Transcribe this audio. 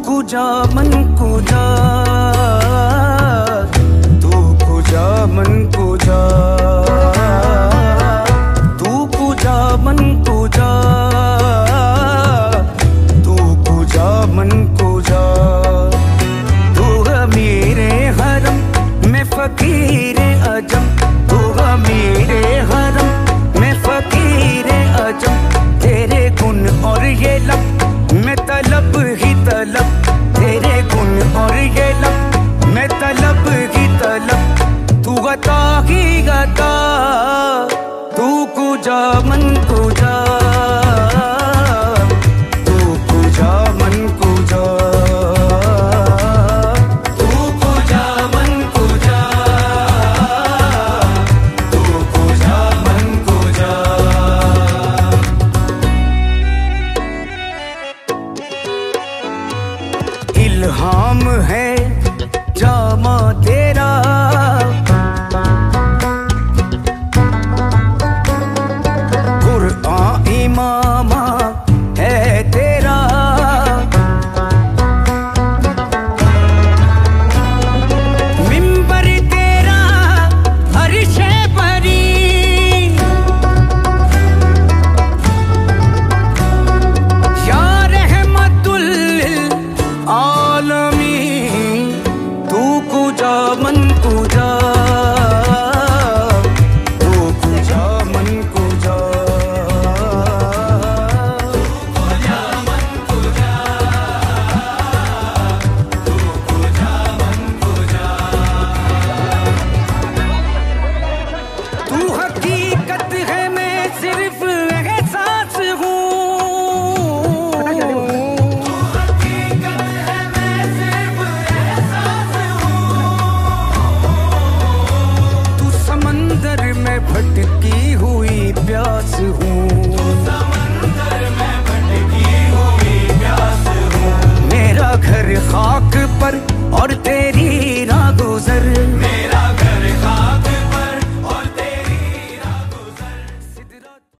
कुजा मन कुजा, तू कुजा मन कुजा, तू कुजा मन कुजा, तू कुजा मन कुजा। तू मेरे हरम में फकीर अजम, तू मेरे हरम में फकीर अजम। तेरे गुण और ये लब मैं तलब ही तलब, तेरे गुण और ये लब मैं तलब ही तलब। तू गता ही गता, तू कुजा मन कुजा, तू कुजा मन कुजा, तू कुजा मन कुजा, तू कुजा मन कुजा। इल्हाम है जामा दे